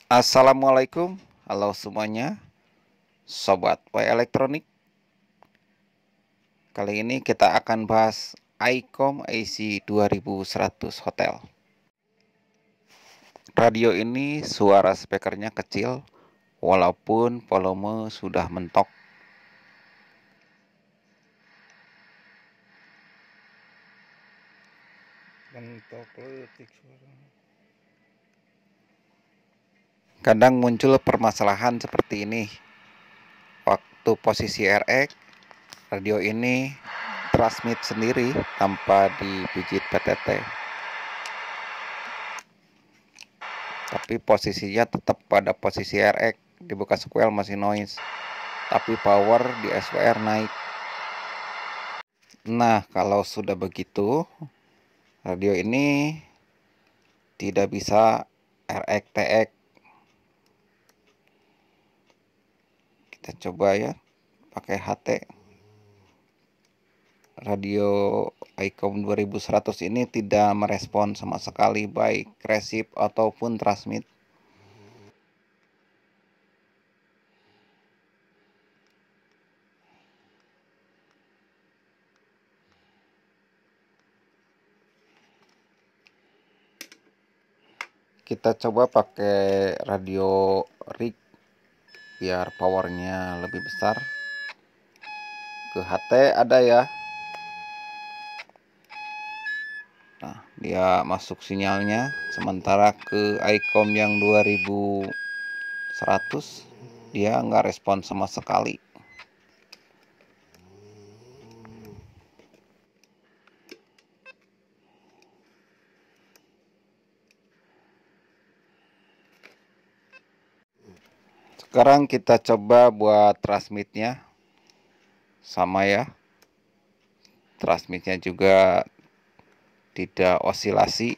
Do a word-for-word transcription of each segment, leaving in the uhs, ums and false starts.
Assalamualaikum, halo semuanya, sobat W Elektronik. Kali ini kita akan bahas iCom A C dua ribu seratus Hotel. Radio ini suara speakernya kecil, walaupun volume sudah mentok. Mentok letik suara. Kadang muncul permasalahan seperti ini. Waktu posisi R X, radio ini transmit sendiri tanpa dipijit P T T. Tapi posisinya tetap pada posisi R X, dibuka sequel masih noise, tapi power di S W R naik. Nah, kalau sudah begitu, radio ini tidak bisa R X T X. Kita coba ya, pakai H T. Radio iCom dua ribu seratus ini tidak merespon sama sekali, baik receive ataupun transmit. Kita coba pakai radio rig biar powernya lebih besar. Ke H T ada ya. Nah, dia masuk sinyalnya, sementara ke iCom yang dua ribu seratus dia nggak respon sama sekali. Sekarang kita coba buat transmitnya, sama ya, transmitnya juga tidak osilasi.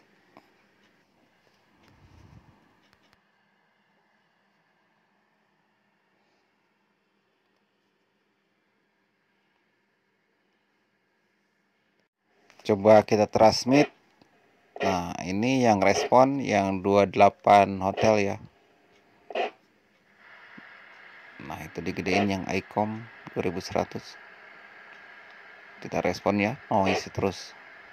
Coba kita transmit. Nah, ini yang respon yang dua puluh delapan hotel ya. Nah, itu digedein yang iCom dua ribu seratus. Kita respon ya, noise terus.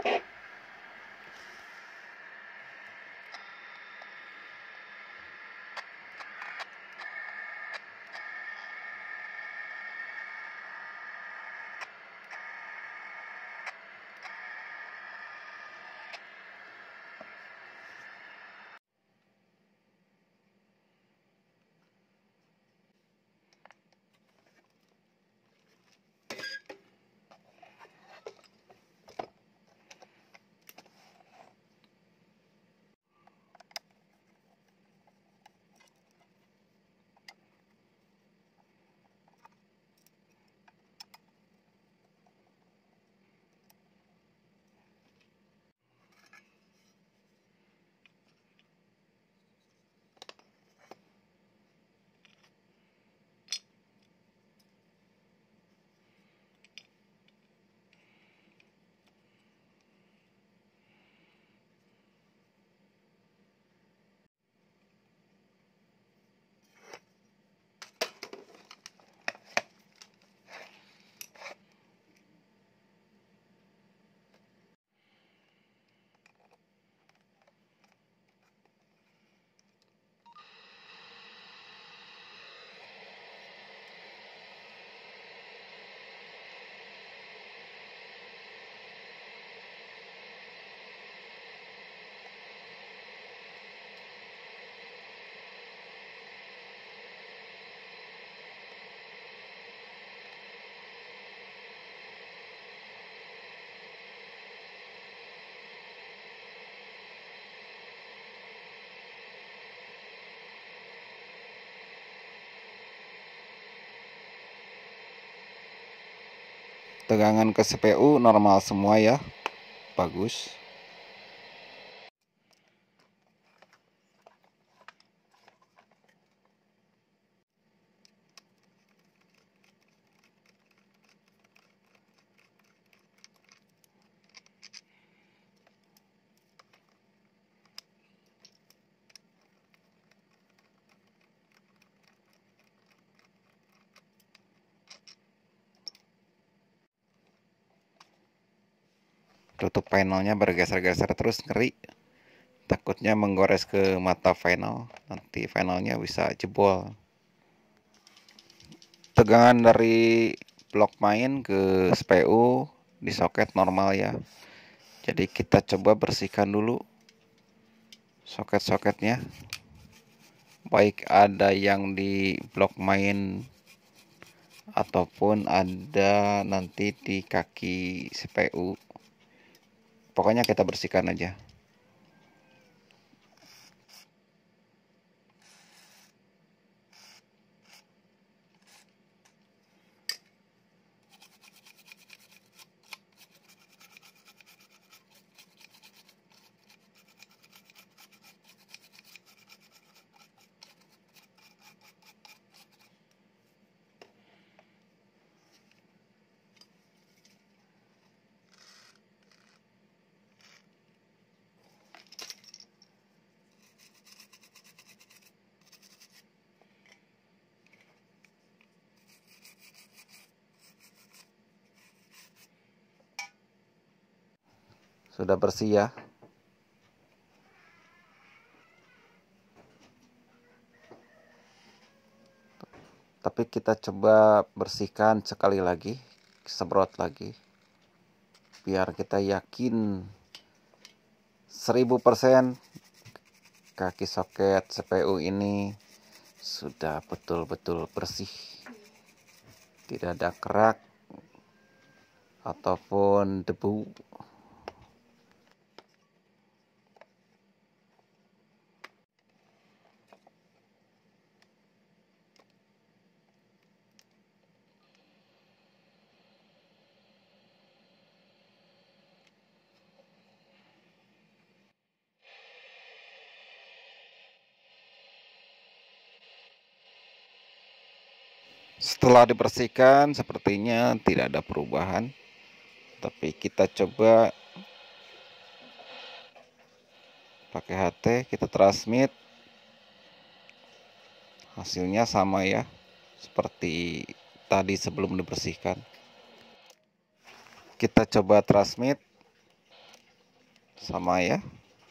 Tegangan ke C P U normal semua ya, bagus. tutup panelnya bergeser-geser terus, ngeri takutnya menggores ke mata panel, nanti panelnya bisa jebol. Tegangan dari blok main ke S P U di soket normal ya, jadi kita coba bersihkan dulu soket-soketnya, baik ada yang di blok main ataupun ada nanti di kaki C P U. Pokoknya kita bersihkan aja. Sudah bersih ya. Tapi kita coba bersihkan sekali lagi, semprot lagi, biar kita yakin seribu persen kaki soket C P U ini sudah betul-betul bersih, tidak ada kerak ataupun debu. Setelah dibersihkan sepertinya tidak ada perubahan, tapi kita coba pakai H T, kita transmit, hasilnya sama ya seperti tadi sebelum dibersihkan. Kita coba transmit, sama ya,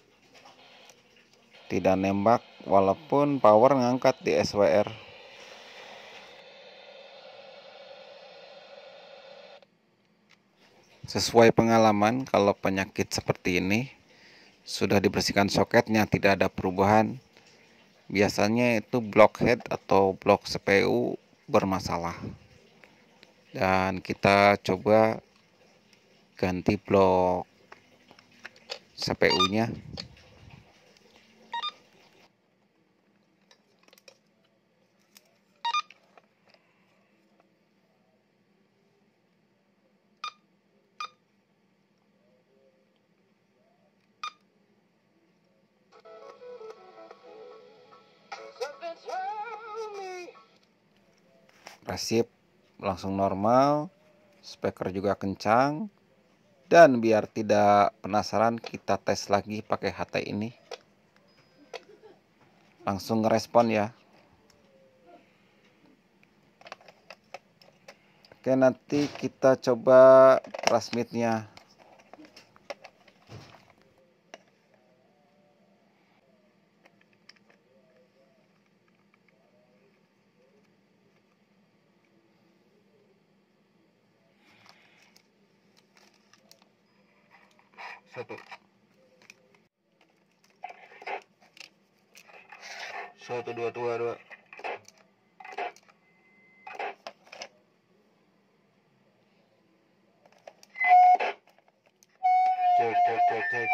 tidak nembak walaupun power ngangkat di S W R. Sesuai pengalaman, kalau penyakit seperti ini sudah dibersihkan soketnya tidak ada perubahan, biasanya itu blok head atau blok C P U bermasalah, dan kita coba ganti blok C P U-nya. Resip langsung normal, speaker juga kencang, dan biar tidak penasaran kita tes lagi pakai H T ini. Langsung ngerespon ya. Oke, nanti kita coba transmitnya. Satu. Satu, dua, dua, dua. Cek, cek, cek, cek.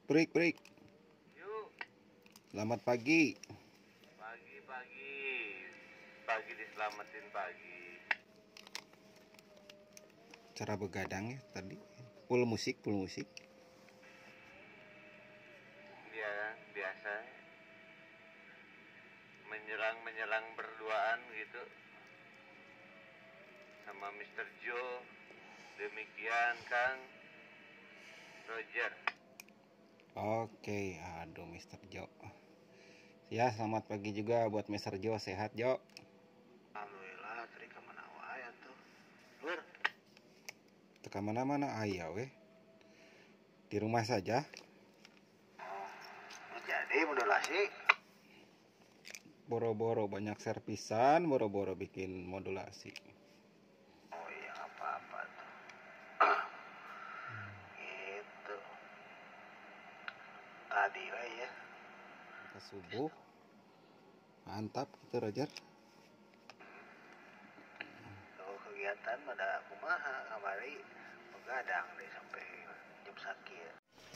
break, break. Yuk. Selamat pagi. Pagi, pagi. Pagi diselamatin pagi. Cara begadang ya tadi. Full musik, full musik. Dia biasa menyerang-menyerang berduaan gitu sama mister Joe. Demikian Kang Roger. Oke, aduh mister Jo. Ya, selamat pagi juga buat mister Jo. Sehat, Jo? Alhamdulillah, tadi kemana wae tuh? Lur, Teka mana-mana ayah weh. Di rumah saja. jadi modulasi. Boro-boro banyak servisan, boro-boro bikin modulasi. Oh iya, apa-apa tuh. Gitu. Tadi lah ya. Ke subuh. Mantap gitu, Roger. Kalau kegiatan pada kumaha kamari begadang deh sampai jam sakit.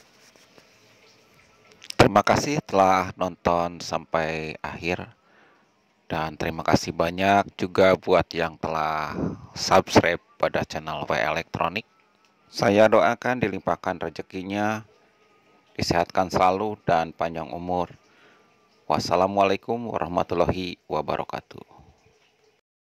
Terima kasih telah nonton sampai akhir. Dan terima kasih banyak juga buat yang telah subscribe pada channel W Elektronik. Saya doakan dilimpahkan rezekinya, disehatkan selalu dan panjang umur. Wassalamualaikum warahmatullahi wabarakatuh.